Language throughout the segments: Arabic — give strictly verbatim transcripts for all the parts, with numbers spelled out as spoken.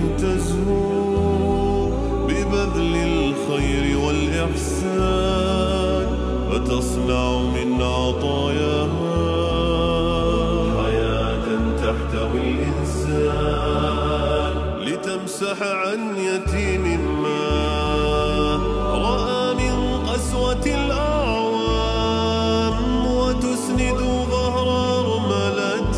كم تزهو ببذل الخير والإحسان، فتصنع من عطاياها حياة تحتوي الإنسان، لتمسح عن يتيم ما رأى من قسوة الأعوام، وتسند ظهر أرملة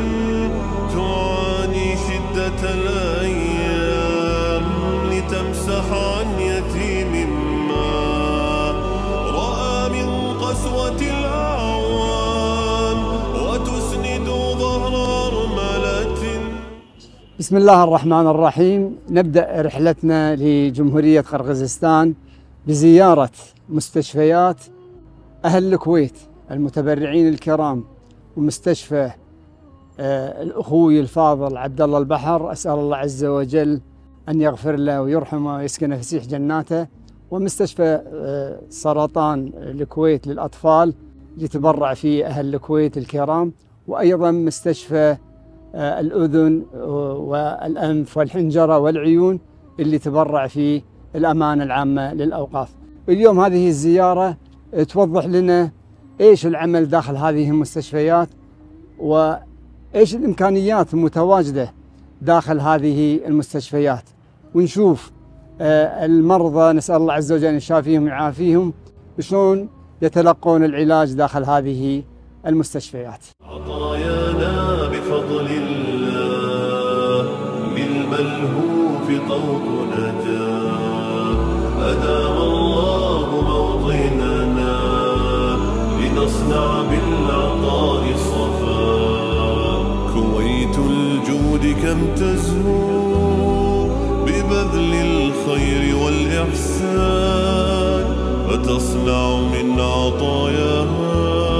تعاني شدة الأيام، لتمسح عن يتيم ما رأى من قسوة الأعوام، وتسند ظهر أرملة. بسم الله الرحمن الرحيم. نبدأ رحلتنا لجمهورية قرغيزستان بزيارة مستشفيات أهل الكويت المتبرعين الكرام، ومستشفى الأخوي الفاضل عبد الله البحر، أسأل الله عز وجل أن يغفر له ويرحمه ويسكنه فسيح جناته، ومستشفى سرطان الكويت للأطفال اللي تبرع فيه أهل الكويت الكرام، وأيضا مستشفى الأذن والأنف والحنجرة والعيون اللي تبرع فيه الأمانة العامة للأوقاف. اليوم هذه الزيارة توضح لنا إيش العمل داخل هذه المستشفيات، وإيش الإمكانيات المتواجدة داخل هذه المستشفيات، ونشوف المرضى نسأل الله عز وجل أن يشافيهم ويعافيهم شلون يتلقون العلاج داخل هذه المستشفيات. عطايانا بفضل الله للملهوف طوق نجاة، أدام الله موطننا لنصنع بالعطاء صفاء. كويت الجود كم تزهو ببذل الخير والإحسان، فتصنع من عطاياها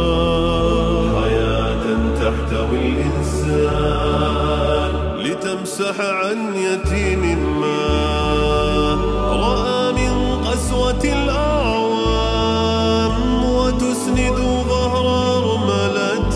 حياة تحتوي الإنسان، لتمسح عن يتيم ما رأى من قسوة الأعوام، وتسند ظهر أرملة.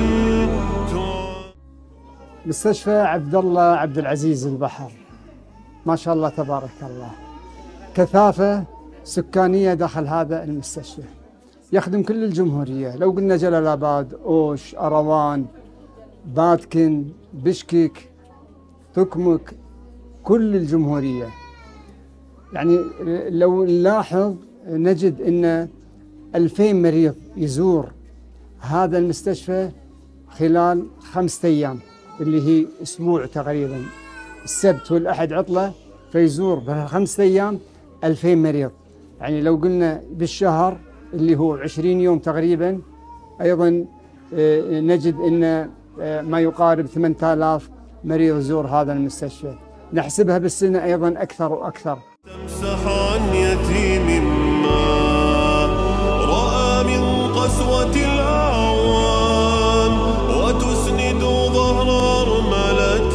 مستشفى عبد الله عبد العزيز البحر، ما شاء الله تبارك الله، كثافة سكانية داخل هذا المستشفى، يخدم كل الجمهورية. لو قلنا جلال آباد، أوش، أروان، باتكن، بشكك، تكمك، كل الجمهورية. يعني لو نلاحظ نجد أن ألفين مريض يزور هذا المستشفى خلال خمسة أيام، اللي هي أسبوع تقريبا، السبت والأحد عطلة، فيزور بخمسة أيام ألفين مريض. يعني لو قلنا بالشهر اللي هو عشرين يوم تقريبا، أيضا نجد أن ما يقارب ثمانية آلاف مريض يزور هذا المستشفى. نحسبها بالسنة أيضا أكثر وأكثر. تمسح عن يتيم ما رأى من قسوة الأعوام، وتسند ظهر أرملة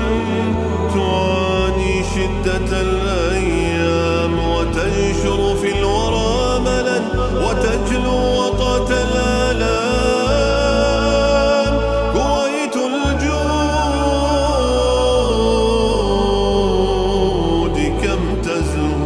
تعاني شدة الأيام، وتنشر في الورى ملا وتجلو وطأة الآلام. كويت الجود كم تزهو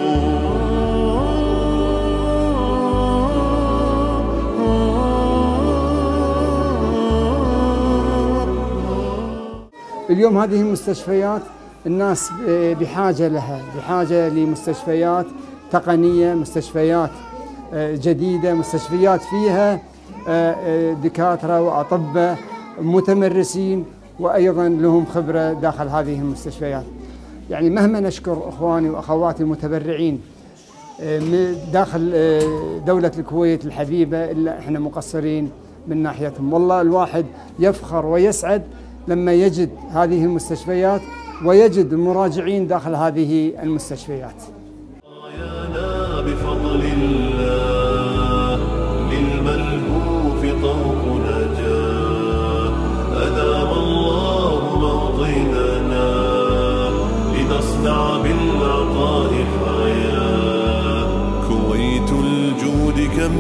اليوم هذه المستشفيات الناس بحاجة لها، بحاجة لمستشفيات تقنية، مستشفيات جديدة، مستشفيات فيها دكاترة وأطباء متمرسين وأيضا لهم خبرة داخل هذه المستشفيات. يعني مهما نشكر إخواني وأخواتي المتبرعين داخل دولة الكويت الحبيبة، إلا إحنا مقصرين من ناحيتهم. والله الواحد يفخر ويسعد لما يجد هذه المستشفيات ويجد المراجعين داخل هذه المستشفيات. عطايانا بفضل الله للملهوف طوق نجاة، أدام الله موطننا لنصنع بالعطاء حياة. كويت الجود كم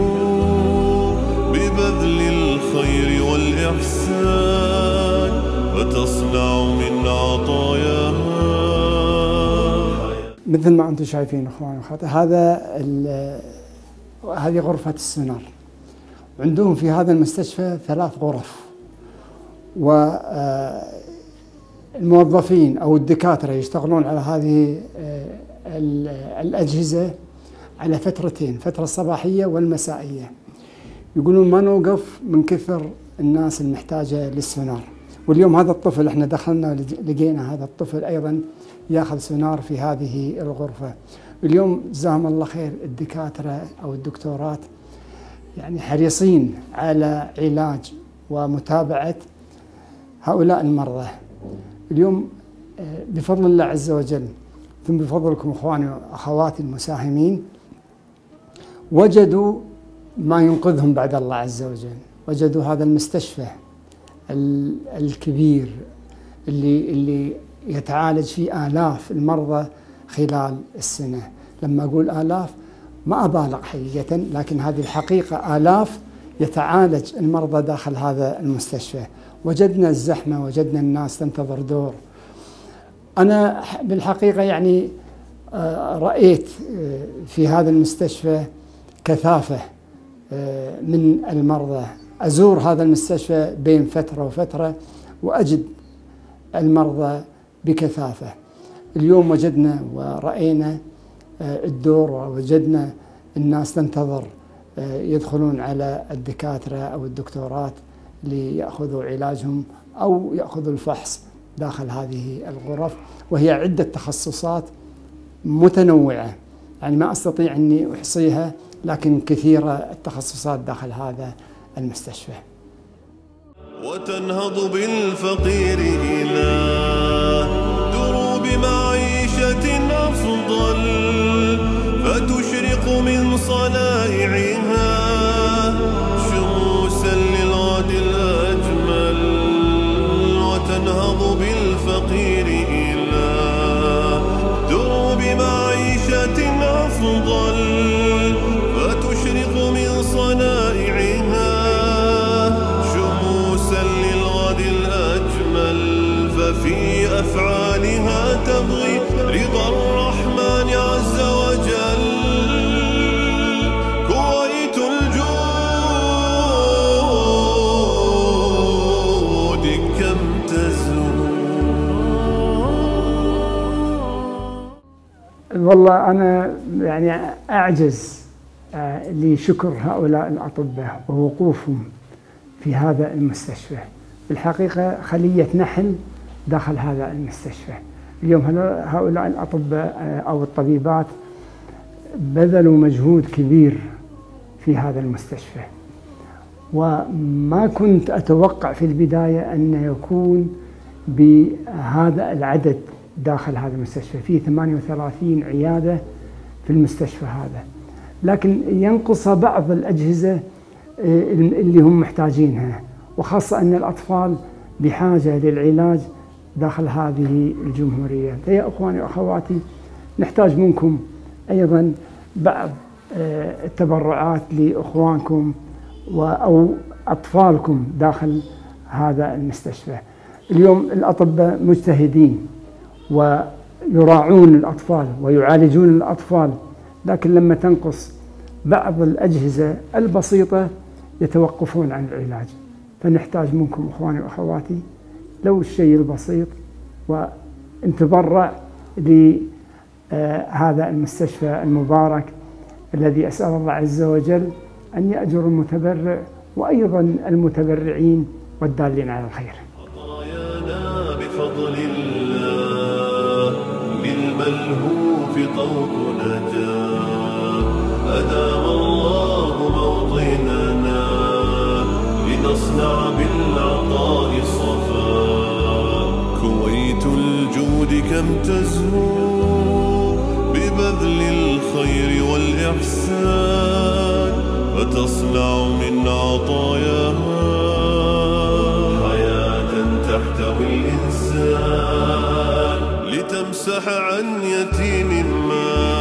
تزهو ببذل الخير والإحسان، وتصنع من عطاياها. مثل ما أنتم شايفين أخواني وأخواتي، هذا هذه غرفة السونار. عندهم في هذا المستشفى ثلاث غرف، والموظفين أو الدكاترة يشتغلون على هذه الأجهزة على فترتين، فترة الصباحية والمسائية. يقولون ما نوقف من كثر الناس المحتاجة للسونار. واليوم هذا الطفل احنا دخلنا لقينا هذا الطفل أيضا ياخذ سونار في هذه الغرفة. اليوم جزاهم الله خير الدكاترة أو الدكتورات يعني حريصين على علاج ومتابعة هؤلاء المرضى. اليوم بفضل الله عز وجل ثم بفضلكم اخواني واخواتي المساهمين وجدوا ما ينقذهم بعد الله عز وجل. وجدوا هذا المستشفى الكبير اللي اللي يتعالج فيه آلاف المرضى خلال السنة. لما أقول آلاف ما أبالغ حقيقة، لكن هذه الحقيقة آلاف يتعالج المرضى داخل هذا المستشفى. وجدنا الزحمة، وجدنا الناس تنتظر دور. أنا بالحقيقة يعني رأيت في هذا المستشفى كثافة من المرضى. أزور هذا المستشفى بين فترة وفترة وأجد المرضى بكثافة. اليوم وجدنا ورأينا الدور، ووجدنا الناس تنتظر يدخلون على الدكاترة أو الدكتورات ليأخذوا علاجهم أو يأخذوا الفحص داخل هذه الغرف، وهي عدة تخصصات متنوعة، يعني ما أستطيع أني أحصيها، لكن كثيرة التخصصات داخل هذا المستشفى. وتنهض بالفقير إلى دروب معيشة أفضل، فتشرق من صنائعها شموسا للغد الأجمل. وتنهض بالفقير إلى دروب معيشة أفضل، فتشرق من صنائعها شموسا للغد الأجمل. ففي أفعالها تبغي رضا الرحمن عز وجل. كويت الجود كم تزهو. والله أنا يعني أعجز لشكر هؤلاء الأطباء ووقوفهم في هذا المستشفى. بالحقيقة خلية نحل داخل هذا المستشفى. اليوم هؤلاء الأطباء أو الطبيبات بذلوا مجهود كبير في هذا المستشفى، وما كنت أتوقع في البداية أن يكون بهذا العدد داخل هذا المستشفى. فيه ثمانية وثلاثين عيادة في المستشفى هذا، لكن ينقص بعض الأجهزة اللي هم محتاجينها، وخاصة أن الأطفال بحاجة للعلاج داخل هذه الجمهورية. فيا أخواني وأخواتي نحتاج منكم أيضا بعض التبرعات لأخوانكم أو أطفالكم داخل هذا المستشفى. اليوم الأطباء مجتهدين ويراعون الأطفال ويعالجون الأطفال، لكن لما تنقص بعض الأجهزة البسيطة يتوقفون عن العلاج. فنحتاج منكم أخواني وأخواتي لو الشيء البسيط، ونتبرع لهذا المستشفى المبارك الذي أسأل الله عز وجل أن يأجر المتبرع وأيضا المتبرعين والدالين على الخير. عطايانا بفضل الله بالملهوف طوق نجاة. أدام الله موطننا لنصنع بالعطاء صفاء. كويت الجود كم تزهو ببذل الخير والإحسان، فتصنع من عطاياها حياة تحتوي الإنسان، لتمسح عن يتيم ما